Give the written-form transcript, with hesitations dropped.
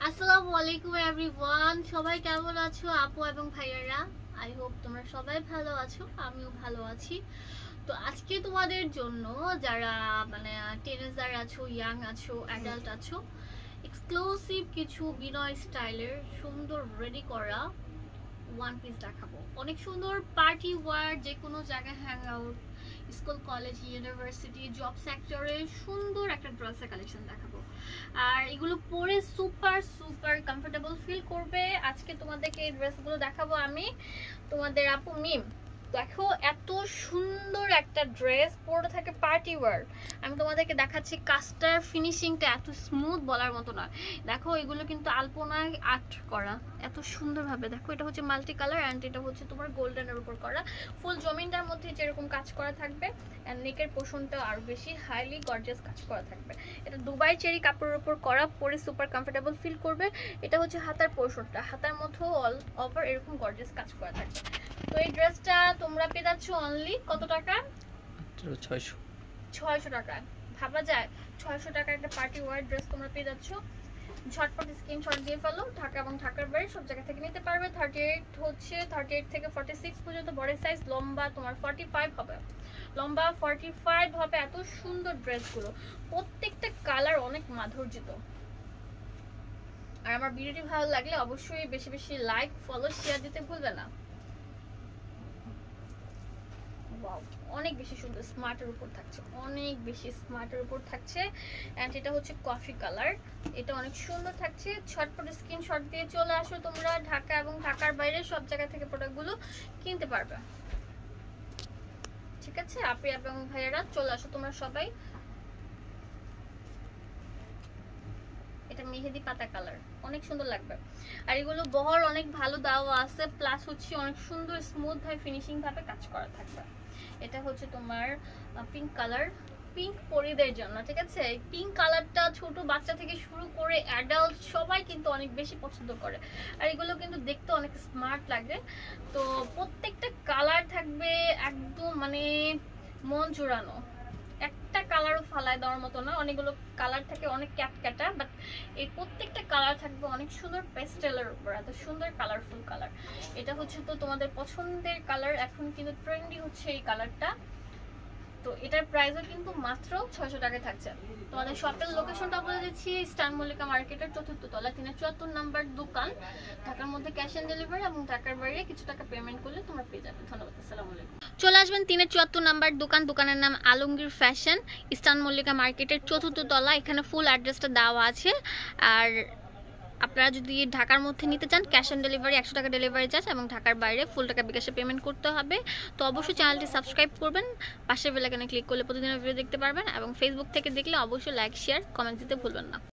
আসসালামু আলাইকুম এভরিওয়ান, সবাই কেমন আছো আপু এবং ভাইয়ারা? আই হোপ তোমরা সবাই ভালো আছো, আমিও ভালো আছি। তো আজকে তোমাদের জন্য যারা টিনেজার আছো, ইয়াং আছো, অ্যাডাল্ট আছো, এক্সক্লুসিভ কিছু বিনয় স্টাইলের সুন্দর রেডি করা ওয়ান পিস দেখাবো। অনেক সুন্দর পার্টি ওয়্যার, যে কোনো জায়গায় hang out, school, college, university, job সেক্টরে সুন্দর একটা ড্রেসের কালেকশন দেখাবো। আর এগুলো পরে সুপার সুপার কমফোর্টেবল ফিল করবে। আজকে তোমাদেরকে এই ড্রেসগুলো দেখাবো আমি, তোমাদের আপু মিম। দেখো এত সুন্দর একটা ড্রেস, পরে থাকে পার্টি ওয়্যার। আমি তোমাদেরকে দেখাচ্ছি, কাস্টার ফিনিশিংটা এত স্মুথ বলার মতো নয়। দেখো এগুলো কিন্তু আলপনায় আর্ট করা এত সুন্দরভাবে। দেখো এটা হচ্ছে মাল্টি কালার অ্যান্ড এটা হচ্ছে তোমার গোল্ডেনের উপর করা। ফুল জমিনটার মধ্যে যেরকম কাজ করা থাকবে অ্যান্ড নেকের পোর্শনটা আরও বেশি হাইলি গর্জিয়াস কাজ করা থাকবে। এটা দুবাই চেরি কাপড়ের উপর করা, পরে সুপার কমফোর্টেবল ফিল করবে। এটা হচ্ছে হাতার পোর্শনটা, হাতার মধ্যেও অল ওভার এরকম গর্জিয়াস কাজ করা থাকবে। তো এই ড্রেসটা তোমরা পেয়ে যাচ্ছ অনলি কত টাকা? 600 টাকা। ভাবা যায় 600 টাকা একটা পার্টি ওয়্যার ড্রেস তোমরা পেয়ে যাচ্ছ। ঝটপট স্ক্রিনশট দিয়ে ফেলো। ঢাকা এবং ঢাকার বাইরে সব জায়গা থেকে নিতে পারবে। 38 থেকে 46 পর্যন্ত বডি সাইজ, লম্বা তোমার 45 হবে, লম্বা 45 হবে। এত সুন্দর ড্রেসগুলো, প্রত্যেকটা কালার অনেক মাধুর্যিত। আর আমার ভিডিওটি ভালো লাগলে অবশ্যই বেশি বেশি লাইক, ফলো, শেয়ার দিতে ভুলবে না। অনেক বেশি সুন্দর, স্মার্টের উপর থাকছে, অনেক বেশি স্মার্টের উপর থাকছে। এন্ড এটা হচ্ছে কফি কালার, এটা অনেক সুন্দর থাকছে। ছটপট স্ক্রিনশট দিয়ে চলে আসো তোমরা। ঢাকা এবং ঢাকার বাইরে সব জায়গা থেকে প্রোডাক্টগুলো কিনতে পারবে, ঠিক আছে? আপনি এবং ভাইয়েরা চলে আসো তোমরা সবাই। এটা মেহেদি পাতা কালার, অনেক সুন্দর লাগবে। আর এগুলো বহর অনেক ভালো দেওয়া আছে, প্লাস হচ্ছে অনেক সুন্দর স্মুথ ভাবে ফিনিশিং ভাবে কাজ করা থাকবে। এটা হচ্ছে তোমার পিঙ্ক কালার, পিঙ্ক পরিদের জন্য, ঠিক আছে? এই পিঙ্ক কালারটা ছোট বাচ্চা থেকে শুরু করে অ্যাডাল্ট সবাই কিন্তু অনেক বেশি পছন্দ করে। আর এগুলো কিন্তু দেখতে অনেক স্মার্ট লাগে। তো প্রত্যেকটা কালার থাকবে একদম মন জোড়ানো, একটা কালারও ফালায় দেওয়ার মতো না। অনেকগুলো কালার থাকে, অনেক ক্যাটক্যাটা, বাট এই প্রত্যেকটা কালার থাকবে অনেক সুন্দর পেস্টেলের উপর, এত সুন্দর কালারফুল কালার। এটা হচ্ছে তো তোমাদের পছন্দের কালার, এখন কিন্তু ট্রেন্ডি হচ্ছে এই কালারটা। তো এটার প্রাইসও কিন্তু মাত্র 600 টাকায় থাকছে। তোমাদের শপের লোকেশনটা বলে দিচ্ছি, স্টার মল্লিকা মার্কেটের ৪র্থ তলা ৩৭৪ নাম্বার দোকান। ঢাকার মধ্যে ক্যাশ অন ডেলিভারি এবং ঢাকার বাইরে কিছু টাকা পেমেন্ট করলে তোমরা পেয়ে যাবে। ধন্যবাদ, আসসালামু আলাইকুম। চলে আসবেন ৩৭৪ নাম্বার দোকান, দোকানের নাম আলমগীর ফ্যাশন, স্টার মল্লিকা মার্কেটের ৪র্থ তলা। এখানে ফুল অ্যাড্রেসটা দেওয়া আছে। আর আপনারা যদি ঢাকার মধ্যে নিতে চান, ক্যাশ অন ডেলিভারি ১০০ টাকা ডেলিভারি চার্জ, এবং ঢাকার বাইরে ফুল টাকা বিকাশে পেমেন্ট করতে হবে। তো অবশ্যই চ্যানেলটি সাবস্ক্রাইব করবেন, পাশের বেল আইকনে ক্লিক করলে প্রতিদিনের ভিডিও দেখতে পারবেন, এবং ফেসবুক থেকে দেখলে অবশ্যই লাইক, শেয়ার, কমেন্ট দিতে ভুলবেন না।